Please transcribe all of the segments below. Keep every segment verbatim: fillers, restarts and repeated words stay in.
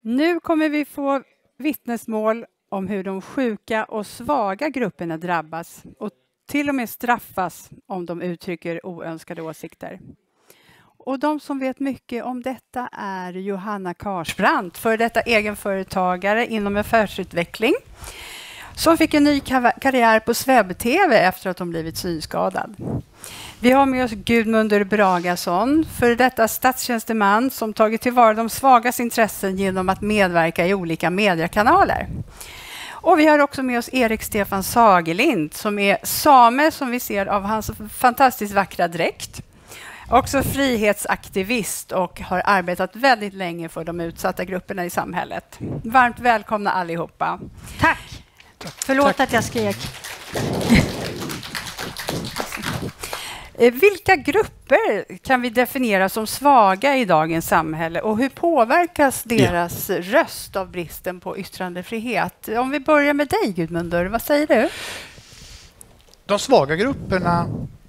Nu kommer vi få vittnesmål om hur de sjuka och svaga grupperna drabbas och till och med straffas om de uttrycker oönskade åsikter. Och de som vet mycket om detta är Johanna Karsbrandt, för detta egenföretagare inom affärsutveckling, som fick en ny karriär på Sveb-T V efter att hon blivit synskadad. Vi har med oss Gudmundur Bragason, för detta statstjänsteman som tagit tillvara de svagas intressen genom att medverka i olika mediekanaler. Och vi har också med oss Erik Stefan Sagelind, som är same, som vi ser av hans fantastiskt vackra dräkt. Också frihetsaktivist och har arbetat väldigt länge för de utsatta grupperna i samhället. Varmt välkomna allihopa. Tack. Förlåt Tack. att jag skrek. Vilka grupper kan vi definiera som svaga i dagens samhälle och hur påverkas deras ja. röst av bristen på yttrandefrihet? Om vi börjar med dig, Gudmundur, vad säger du? De svaga grupperna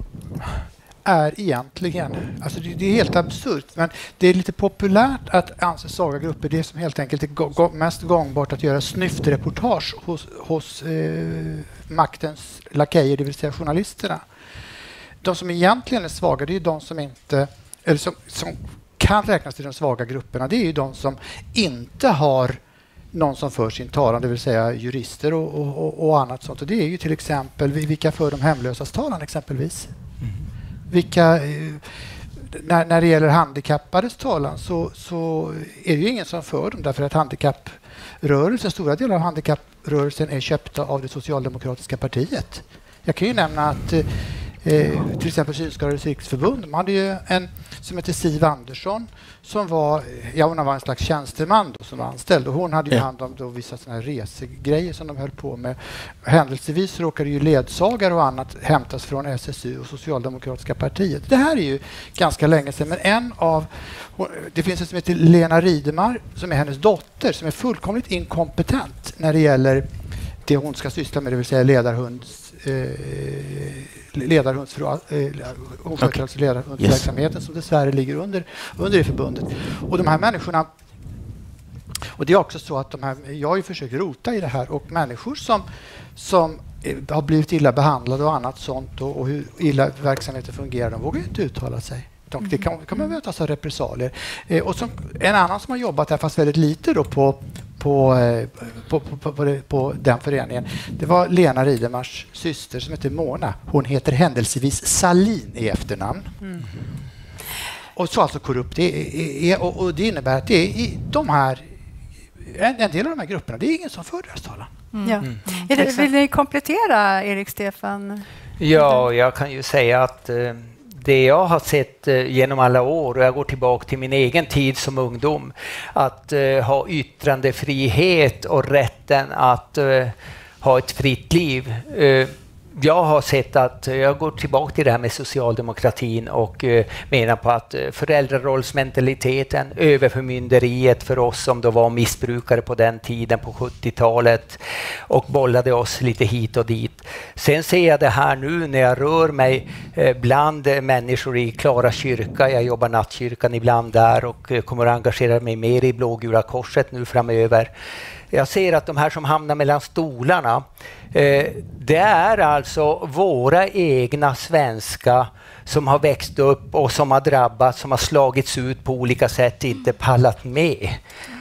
är egentligen, alltså det, det är helt absurt, men det är lite populärt att anse svaga grupper, det som helt enkelt är go- go- mest gångbart att göra snyftreportage hos, hos eh, maktens lakejer, det vill säga journalisterna. De som egentligen är svaga, det är de som inte, eller som, som kan räknas till de svaga grupperna, det är ju de som inte har någon som för sin talan, det vill säga jurister och, och, och annat sånt. Och det är ju till exempel vilka för de hemlösas talan exempelvis. Mm. Vilka, när, när det gäller handikappades talan så, så är det ju ingen som för dem, därför att handikapprörelsen, stora delar av handikapprörelsen är köpta av det socialdemokratiska partiet. Jag kan ju nämna att Eh, till exempel Synskadades riksförbund. Man hade ju en som heter Siv Andersson som var, ja, hon var en slags tjänsteman då, som var anställd, och hon hade ju hand om då vissa såna här resegrejer som de höll på med. Händelsevis råkade ju ledsagare och annat hämtas från S S U och Socialdemokratiska partiet. Det här är ju ganska länge sedan, men en av, det finns en som heter Lena Ridemar som är hennes dotter, som är fullkomligt inkompetent när det gäller det hon ska syssla med, det vill säga ledarhunds eh, ledarhundsfru, eh, hon sköter okay. alltså ledarhundsverksamheten yes. som dessvärre ligger under, under det förbundet. Och de här människorna, och det är också så att de här, jag har ju försökt rota i det här, och människor som, som har blivit illa behandlade och annat sånt, och, och hur illa verksamheten fungerar, de vågar inte uttala sig. De, det kan, kan man mötas av repressalier. Eh, och som, en annan som har jobbat här, fast väldigt lite då på På, på, på, på, på den föreningen. Det var Lena Ridemars syster som heter Mona. Hon heter händelsevis Salin i efternamn. Mm. Och så alltså korrupt. Det är, är, och, och det innebär att det är de här, en, en del av de här grupperna, det är ingen som för deras talan. Mm. Ja. Mm. Är det, vill ni komplettera, Erik Stefan? Ja, jag kan ju säga att eh, det jag har sett eh, genom alla år, och jag går tillbaka till min egen tid som ungdom, att eh, ha yttrandefrihet och rätten att eh, ha ett fritt liv. Eh, jag har sett att, jag går tillbaka till det här med socialdemokratin och eh, menar på att eh, föräldrarollsmentaliteten, överförmynderiet för oss som då var missbrukare på den tiden på sjuttiotalet och bollade oss lite hit och dit. Sen ser jag det här nu när jag rör mig eh, bland människor i Klara kyrka. Jag jobbar nattkyrkan ibland där och eh, kommer att engagera mig mer i Blågula korset nu framöver. Jag ser att de här som hamnar mellan stolarna, eh, det är alltså våra egna svenska som har växt upp och som har drabbats, som har slagits ut på olika sätt, inte pallat med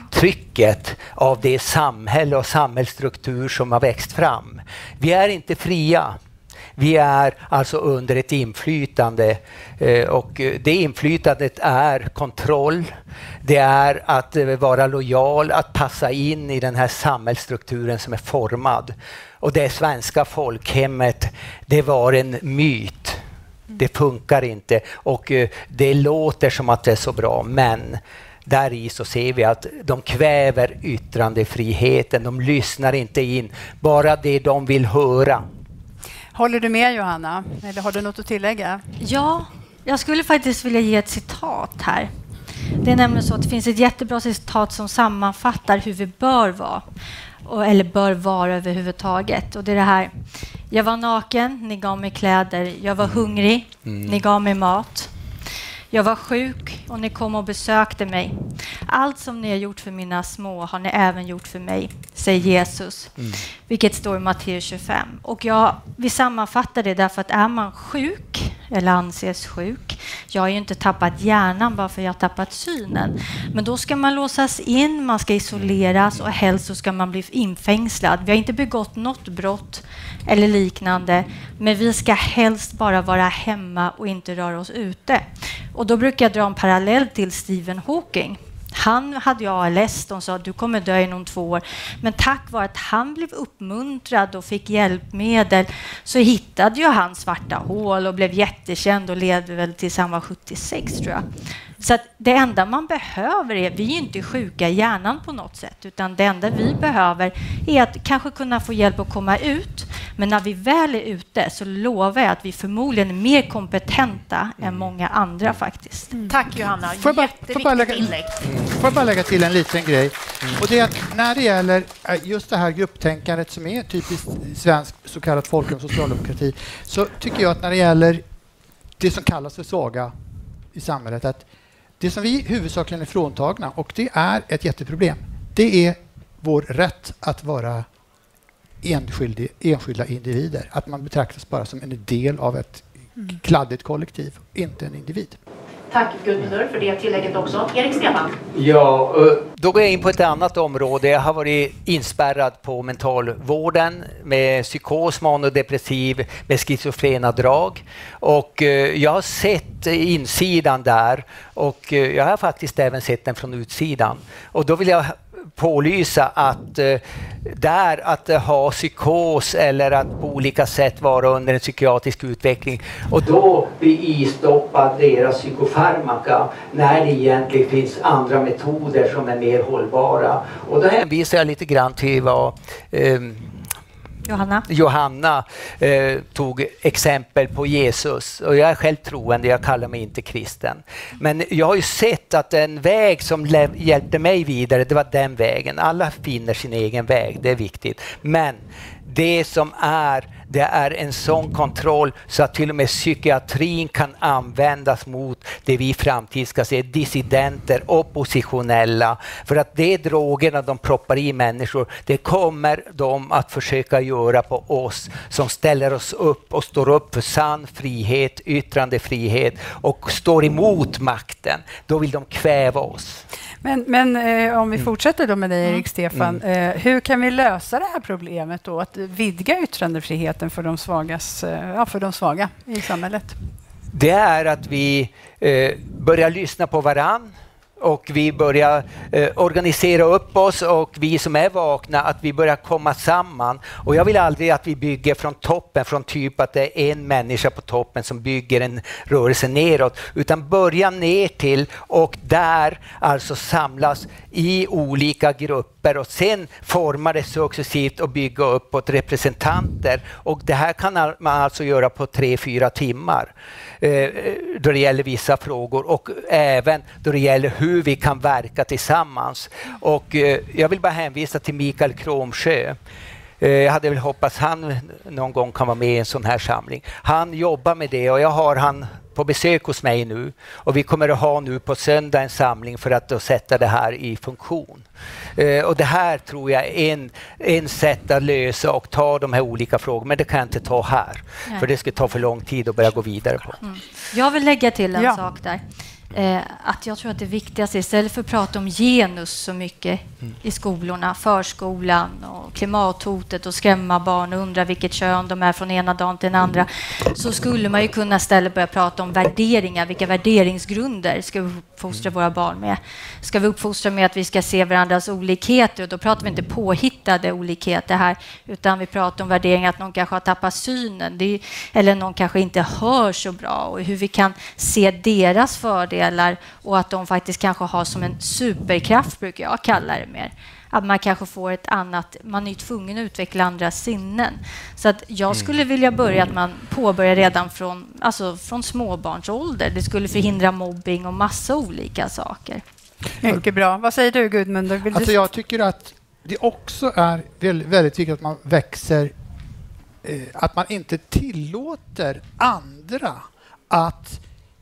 trycket av det samhälle och samhällsstruktur som har växt fram. Vi är inte fria. Vi är alltså under ett inflytande, och det inflytandet är kontroll, det är att vara lojal, att passa in i den här samhällsstrukturen som är formad. Och det svenska folkhemmet, det var en myt. Det funkar inte, och det låter som att det är så bra, men där i så ser vi att de kväver yttrandefriheten, de lyssnar inte in, bara det de vill höra. Håller du med, Johanna? Eller har du något att tillägga? Ja, jag skulle faktiskt vilja ge ett citat här. Det är nämligen så att det finns ett jättebra citat som sammanfattar hur vi bör vara. Eller bör vara överhuvudtaget. Och det är det här. Jag var naken, ni gav mig kläder. Jag var hungrig, mm. ni gav mig mat. Jag var sjuk och ni kom och besökte mig. Allt som ni har gjort för mina små har ni även gjort för mig, säger Jesus. Mm. Vilket står i Matteus tjugofem. Och jag, vi sammanfattar det därför att är man sjuk eller anses sjuk, jag har ju inte tappat hjärnan bara för jag har tappat synen. Men då ska man låsas in, man ska isoleras och helst så ska man bli infängslad. Vi har inte begått något brott eller liknande, men vi ska helst bara vara hemma och inte röra oss ute. Och då brukar jag dra en parallell till Stephen Hawking. Han hade ju A L S, de sa att du kommer dö inom två år. Men tack vare att han blev uppmuntrad och fick hjälpmedel så hittade ju han svarta hål och blev jättekänd och levde väl tills han var sjuttiosex, tror jag. Så att det enda man behöver är, vi är inte sjuka i hjärnan på något sätt, utan det enda vi behöver är att kanske kunna få hjälp att komma ut. Men när vi väl är ute så lovar jag att vi förmodligen är mer kompetenta mm. än många andra faktiskt. Mm. Tack Johanna, får bara, jätteviktigt får lägga, inlägg. Får jag bara lägga till en liten grej. Mm. Och det är att när det gäller just det här grupptänkandet som är typiskt svensk så kallad folkrum socialdemokrati, så tycker jag att när det gäller det som kallas för svaga i samhället, att det som vi huvudsakligen är fråntagna, och det är ett jätteproblem, det är vår rätt att vara enskilda, enskilda individer. Att man betraktas bara som en del av ett mm. kladdigt kollektiv, inte en individ. Tack Gudmundur för det tillägget också. Erik Stefan? Ja, då går jag in på ett annat område. Jag har varit inspärrad på mentalvården med psykos, manodepressiv, med schizofrena drag. Och jag har sett insidan där och jag har faktiskt även sett den från utsidan. Och då vill jag pålysa att eh, där att eh, ha psykos eller att på olika sätt vara under en psykiatrisk utveckling och då bli istoppad deras psykofarmaka när det egentligen finns andra metoder som är mer hållbara. Och då hänvisar jag lite grann till vad eh, Johanna, Johanna eh, tog exempel på Jesus. Och jag är själv troende, jag kallar mig inte kristen. Men jag har ju sett att en väg som hjälpte mig vidare, det var den vägen. Alla finner sin egen väg, det är viktigt. Men det som är, det är en sån kontroll så att till och med psykiatrin kan användas mot det vi i framtid ska se, dissidenter, oppositionella. För att det drogerna de proppar i människor, det kommer de att försöka göra på oss som ställer oss upp och står upp för sann frihet, yttrandefrihet och står emot makten. Då vill de kväva oss. Men, men eh, om vi fortsätter då med dig, Erik Stefan, mm. eh, hur kan vi lösa det här problemet då? Att vidga yttrandefriheten för de, svagas, eh, ja, för de svaga i samhället? Det är att vi eh, börjar lyssna på varann. Och vi börjar eh, organisera upp oss och vi som är vakna att vi börjar komma samman. Och jag vill aldrig att vi bygger från toppen, från typ att det är en människa på toppen som bygger en rörelse neråt. Utan börja ner till och där alltså samlas i olika grupper och sen formar det successivt och bygga upp åt representanter. Och det här kan man alltså göra på tre, fyra timmar eh, då det gäller vissa frågor och även då det gäller hur hur vi kan verka tillsammans. Och eh, jag vill bara hänvisa till Mikael Kromsjö. Eh, jag hade väl hoppats han någon gång kan vara med i en sån här samling. Han jobbar med det och jag har han på besök hos mig nu. Och vi kommer att ha nu på söndag en samling för att då sätta det här i funktion. Eh, och det här tror jag är en, en sätt att lösa och ta de här olika frågorna. Men det kan jag inte ta här. Nej. För det ska ta för lång tid att börja gå vidare på. Mm. Jag vill lägga till en ja. sak där. Eh, att jag tror att det viktigaste, istället för att prata om genus så mycket mm. i skolorna, förskolan och klimathotet och skrämma barn och undra vilket kön de är från ena dagen till den andra, så skulle man ju kunna istället börja prata om värderingar. Vilka värderingsgrunder ska vi uppfostra våra barn med? Ska vi uppfostra med att vi ska se varandras olikheter? Och då pratar vi inte påhittade olikheter här, utan vi pratar om värderingar att någon kanske har tappat synen, det är, eller någon kanske inte hör så bra, och hur vi kan se deras fördelar och att de faktiskt kanske har som en superkraft, brukar jag kalla det mer. Att man kanske får ett annat, man är tvungen att utveckla andra sinnen. Så att jag skulle vilja börja att man påbörjar redan från, alltså från småbarnsålder. Det skulle förhindra mobbing och massa olika saker. Mycket bra. Vad säger du, Gudmund? Vill alltså du... Jag tycker att det också är väldigt, väldigt viktigt att man växer, eh, att man inte tillåter andra att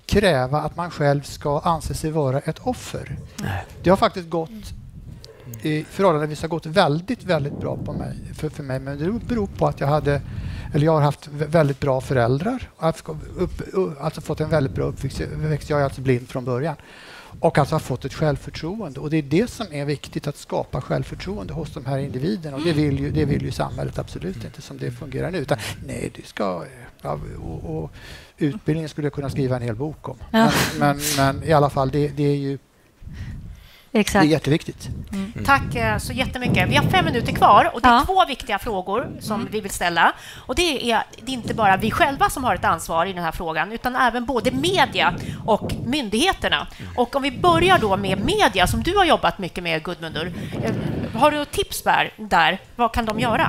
kräva att man själv ska anse sig vara ett offer. Nej. Det har faktiskt gått i förhållandevis har gått väldigt, väldigt bra på mig, för, för mig. Men det beror på att jag hade, eller jag har haft väldigt bra föräldrar. Upp, upp, alltså fått en väldigt bra uppväxt. Jag är alltså blind från början. Och alltså har fått ett självförtroende. Och det är det som är viktigt, att skapa självförtroende hos de här individerna. Och det vill ju, det vill ju samhället absolut inte som det fungerar nu. Utan, nej, det ska... Ja, och, och utbildningen skulle jag kunna skriva en hel bok om. Ja. Men, men, men i alla fall, det, det är ju Exakt. Det är jätteviktigt. Mm. Tack så jättemycket. Vi har fem minuter kvar och det är ja. två viktiga frågor som mm. vi vill ställa. Och det är, det är inte bara vi själva som har ett ansvar i den här frågan, utan även både media och myndigheterna. Och om vi börjar då med media, som du har jobbat mycket med, Gudmundur. Har du tips där? Vad kan de göra?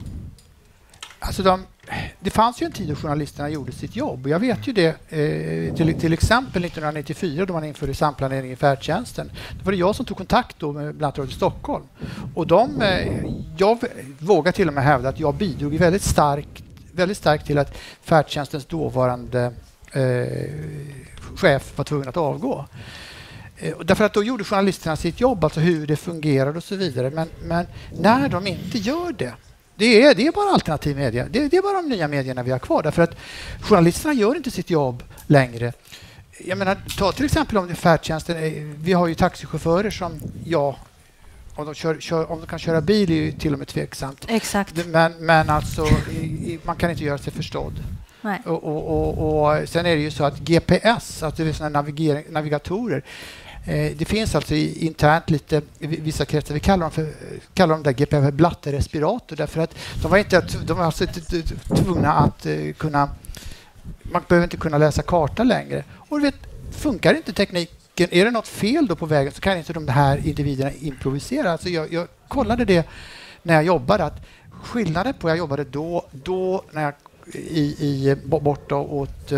Alltså de, det fanns ju en tid då journalisterna gjorde sitt jobb. Jag vet ju det eh, till, till exempel nittonhundranittiofyra då man införde samplanering i färdtjänsten. Då var det jag som tog kontakt då med bland annat Radio Stockholm. Och de, eh, jag vågar till och med hävda att jag bidrog väldigt starkt, väldigt starkt till att färdtjänstens dåvarande eh, chef var tvungen att avgå. Eh, därför att då gjorde journalisterna sitt jobb, alltså hur det fungerade och så vidare. Men, men när de inte gör det, Det är, det är bara alternativ media. Det är, det är bara de nya medierna vi har kvar. Därför att journalisterna gör inte sitt jobb längre. Jag menar, ta till exempel om det är färdtjänsten. Vi har ju taxichaufförer som, ja, om de, kör, kör, om de kan köra bil är ju till och med tveksamt. Exakt. Men, men alltså, man kan inte göra sig förstådd. Nej. Och, och, och, och sen är det ju så att G P S, alltså det är såna navigering, navigatorer, det finns alltså internt lite vissa kretsar, vi kallar dem för kallar dem där G P S blatterespirator, därför att de var inte de var alltså tvungna att kunna, man behöver inte kunna läsa karta längre. Och du vet, funkar inte tekniken, är det något fel då på vägen, så kan inte de här individerna improvisera. Alltså jag, jag kollade det när jag jobbade, att skillnaden på jag jobbade då då när jag i, i borta åt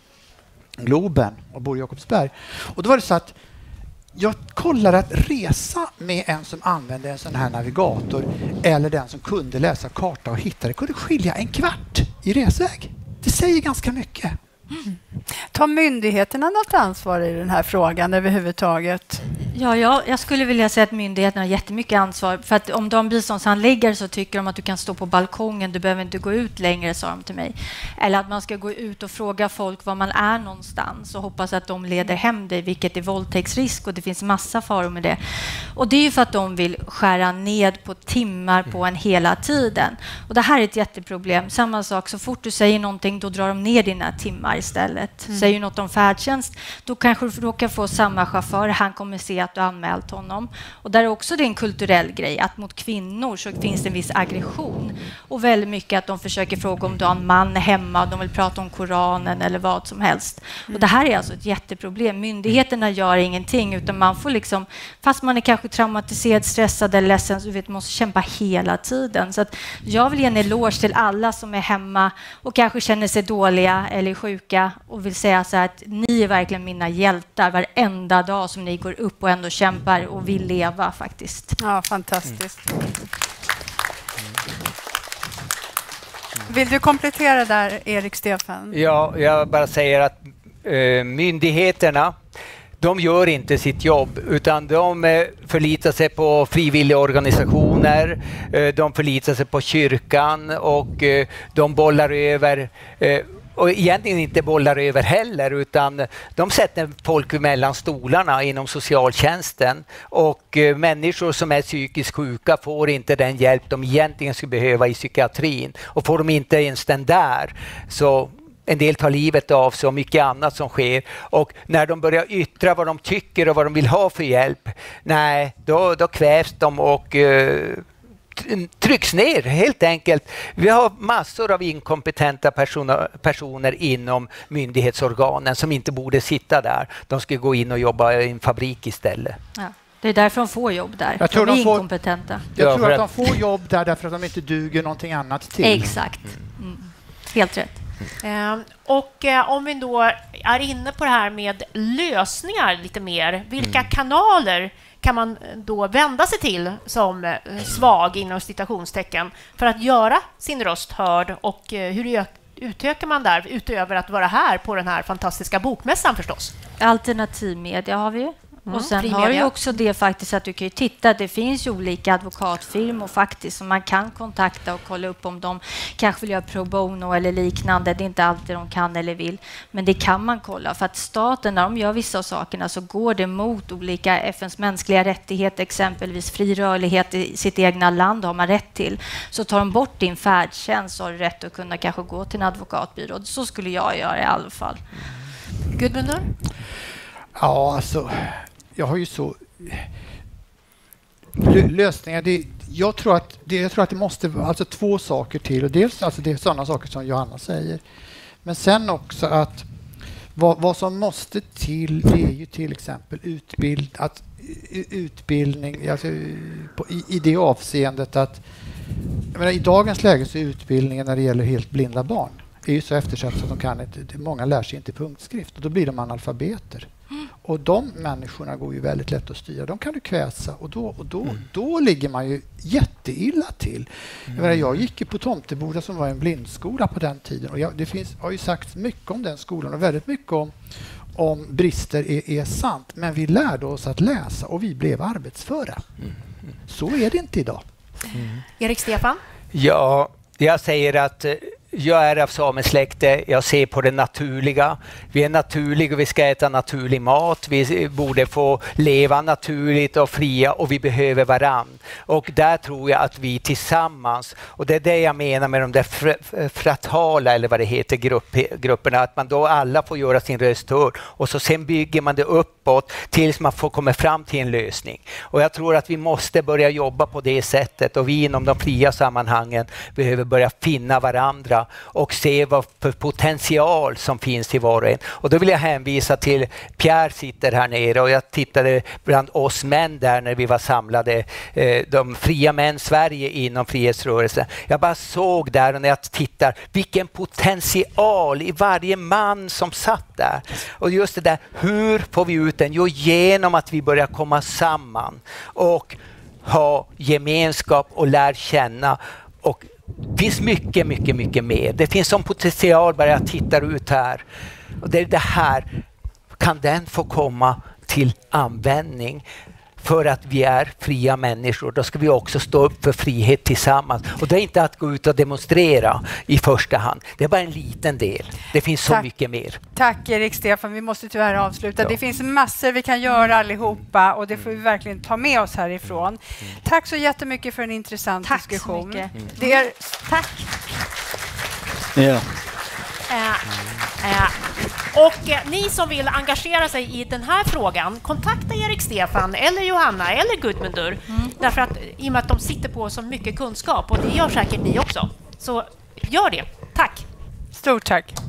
Globen och bor i Jakobsberg, och då var det så att jag kollade att resa med en som använde en sån här navigator eller den som kunde läsa karta och hitta det kunde skilja en kvart i resväg. Det säger ganska mycket. Mm. Tar myndigheterna något ansvar i den här frågan överhuvudtaget? Ja, ja, jag skulle vilja säga att myndigheterna har jättemycket ansvar. För att om de biståndshandläggare så tycker de att du kan stå på balkongen, du behöver inte gå ut längre, sa de till mig. Eller att man ska gå ut och fråga folk var man är någonstans och hoppas att de leder hem dig, vilket är våldtäktsrisk, och det finns massa faror med det. Och det är ju för att de vill skära ned på timmar på en hela tiden. Och det här är ett jätteproblem. Samma sak, så fort du säger någonting, då drar de ner dina timmar istället. Mm. Säger något om färdtjänst, då kanske du råkar få samma chaufför, han kommer se att du anmält honom. Och där är också det en kulturell grej, att mot kvinnor så finns det en viss aggression. Och väldigt mycket att de försöker fråga om du har en man hemma, de vill prata om Koranen eller vad som helst. Mm. Och det här är alltså ett jätteproblem. Myndigheterna gör ingenting, utan man får liksom, fast man är kanske traumatiserad, stressad eller ledsen, så vet man måste kämpa hela tiden. Så att jag vill ge en eloge till alla som är hemma och kanske känner sig dåliga eller sjuka, och vill säga så här att ni är verkligen mina hjältar varenda dag som ni går upp och ändå kämpar och vill leva faktiskt. Ja, fantastiskt. Mm. Vill du komplettera där, Erik Stefan? Ja, jag bara säger att eh, myndigheterna, de gör inte sitt jobb, utan de eh, förlitar sig på frivilliga organisationer, eh, de förlitar sig på kyrkan och eh, de bollar över eh, och egentligen inte bollar över heller, utan de sätter folk mellan stolarna inom socialtjänsten, och eh, människor som är psykiskt sjuka får inte den hjälp de egentligen skulle behöva i psykiatrin, och får de inte ens den där, så en del tar livet av sig och mycket annat som sker. Och när de börjar yttra vad de tycker och vad de vill ha för hjälp, nej, då, då kvävs de och eh, trycks ner helt enkelt. Vi har massor av inkompetenta personer, personer inom myndighetsorganen som inte borde sitta där. De ska gå in och jobba i en fabrik istället. Ja. Det är därför de får jobb där. Jag tror de är de får, inkompetenta. Jag tror att de får jobb där därför att de inte duger någonting annat till. Exakt. Mm. Helt rätt. Mm. Och eh, om vi då är inne på det här med lösningar lite mer, vilka mm. kanaler kan man då vända sig till som eh, svag inom citationstecken för att göra sin röst hörd, och eh, hur i utökar man där utöver att vara här på den här fantastiska bokmässan förstås? Alternativmedia har vi ju. Mm. Och sen har du också det faktiskt att du kan ju titta, det finns ju olika advokatfirmor faktiskt som man kan kontakta och kolla upp om de kanske vill göra pro bono eller liknande. Det är inte alltid de kan eller vill, men det kan man kolla. För att staten, när de gör vissa av sakerna så går det mot olika F N:s mänskliga rättigheter, exempelvis fri rörlighet i sitt egna land har man rätt till. Så tar de bort din färdtjänst så har du rätt att kunna kanske gå till en advokatbyrå. Så skulle jag göra i alla fall. Gudmundur? Ja, alltså... Jag har ju så... Lösningar, det, jag, tror att det, jag tror att det måste vara alltså två saker till. Och dels alltså det är sådana saker som Johanna säger. Men sen också att vad, vad som måste till det är ju till exempel utbild, att, utbildning alltså, på, i, i det avseendet att jag menar, i dagens läge så är utbildningen när det gäller helt blinda barn är ju så eftersatt så att de kan inte, många lär sig inte punktskrift och då blir de analfabeter. Och de människorna går ju väldigt lätt att styra. De kan du kväsa och då, och då, mm. då ligger man ju jätteilla till. Mm. Jag, menar, jag gick ju på Tomteboda som var en blindskola på den tiden. Och jag, det finns, har ju sagt mycket om den skolan och väldigt mycket om, om brister är, är sant. Men vi lärde oss att läsa och vi blev arbetsföra. Mm. Så är det inte idag. Mm. Erik Stefan? Ja, jag säger att jag är av samesläkte, jag ser på det naturliga. Vi är naturliga och vi ska äta naturlig mat. Vi borde få leva naturligt och fria och vi behöver varann. Och där tror jag att vi tillsammans, och det är det jag menar med de där fr- fratala eller vad det heter grupp, grupperna, att man då alla får göra sin röst hörd och så sen bygger man det uppåt tills man får komma fram till en lösning. Och jag tror att vi måste börja jobba på det sättet och vi inom de fria sammanhangen behöver börja finna varandra och se vad för potential som finns i var och en. Och då vill jag hänvisa till Pierre sitter här nere och jag tittade bland oss män där när vi var samlade, eh, de fria män Sverige inom frihetsrörelsen. Jag bara såg där och när jag tittar vilken potential i varje man som satt där. Och just det där, hur får vi ut den? Jo, genom att vi börjar komma samman och ha gemenskap och lär känna. Och det finns mycket, mycket, mycket mer. Det finns som potential bara jag tittar ut här. Och det är det här. Kan den få komma till användning för att vi är fria människor? Då ska vi också stå upp för frihet tillsammans. Och det är inte att gå ut och demonstrera i första hand. Det är bara en liten del. Det finns så Tack. mycket mer. Tack Erik Stefan, vi måste tyvärr avsluta. Ja. Det finns massor vi kan göra allihopa och det får vi verkligen ta med oss härifrån. Mm. Tack så jättemycket för en intressant Tack diskussion. Så mycket. Mm. Det är... Tack. Ja. Eh, eh, och eh, ni som vill engagera sig i den här frågan, kontakta Erik Stefan eller Johanna eller Gudmundur. Mm. Därför att i och med att de sitter på så mycket kunskap och det gör säkert ni också. Så gör det. Tack. Stort tack.